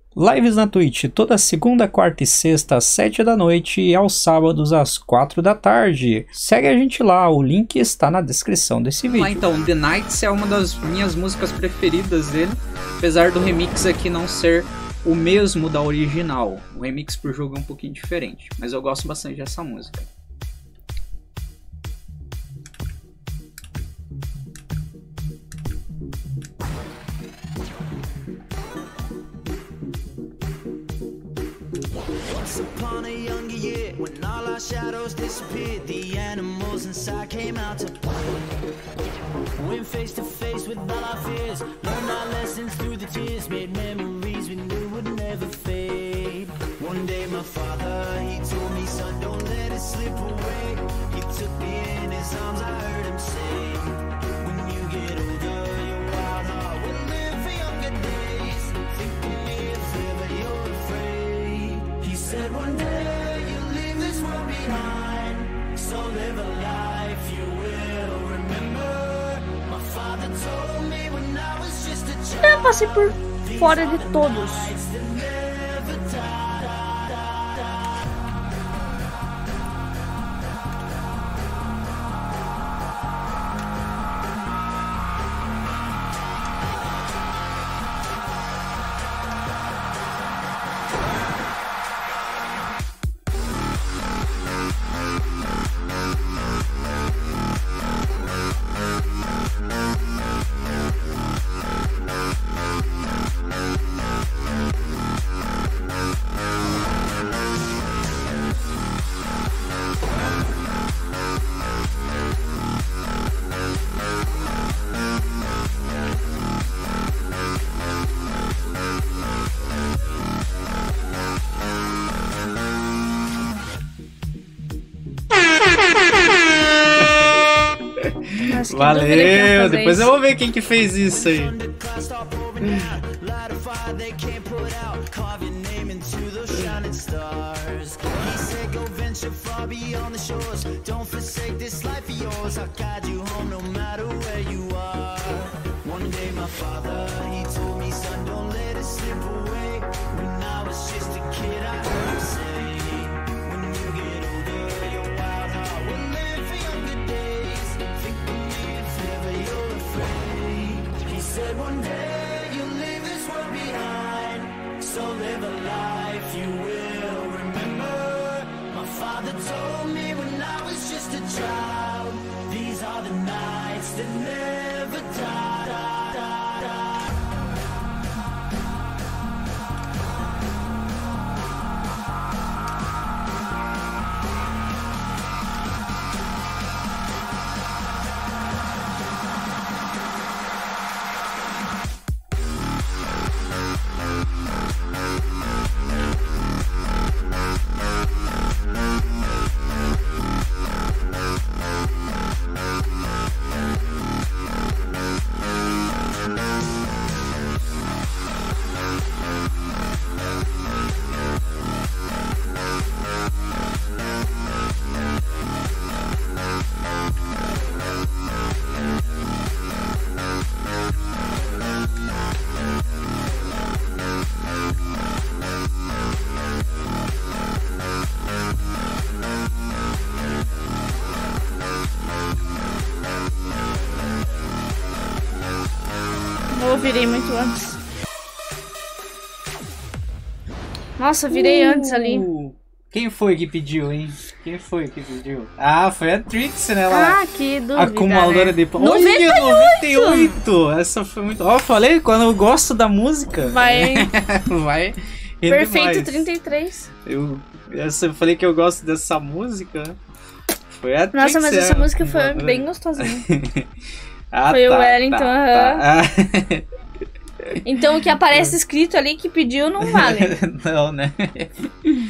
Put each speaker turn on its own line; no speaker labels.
Lives na Twitch toda segunda, quarta e sexta às 7 da noite e aos sábados às 4 da tarde. Segue a gente lá, o link está na descrição desse vídeo.
Então, The Nights é uma das minhas músicas preferidas dele, apesar do remix aqui não ser o mesmo da original. O remix pro jogo é um pouquinho diferente, mas eu gosto bastante dessa música.
Once upon a younger year, when all our shadows disappeared, the animals inside came out to play. Went face to face with all our fears, learned our lessons through the tears, made memories we knew would never fade. One day my father, he told me, son, don't let it slip away. He took me in his arms, I heard him say, when you get older, your wild heart will live for younger days. Think of me if ever you're afraid. He said one day you'll leave this world behind, so live a life you will remember. My father told me when I was just a child.
Eu passei por fora de todos.
Valeu, depois eu vou ver quem que fez isso aí.
One day you'll leave this world behind, so live a life you will remember. My father told me when I was just a child, these are the nights that never die.
Eu virei muito antes. Nossa, virei antes ali.
Quem foi que pediu, hein? Quem foi que pediu? Ah, foi a Trix, né? Ela,
que dúvida,
acumuladora
né?
de pontos. 98! Essa foi muito... Ó, falei, quando eu gosto da música...
Vai...
vai...
Perfeito
mais.
33.
Eu falei que eu gosto dessa música. Foi a Trix.
Nossa, mas essa música foi bem gostosinha.
Ah,
foi
tá,
o Wellington,
tá.
Então o que aparece escrito ali que pediu não vale.
Não, né?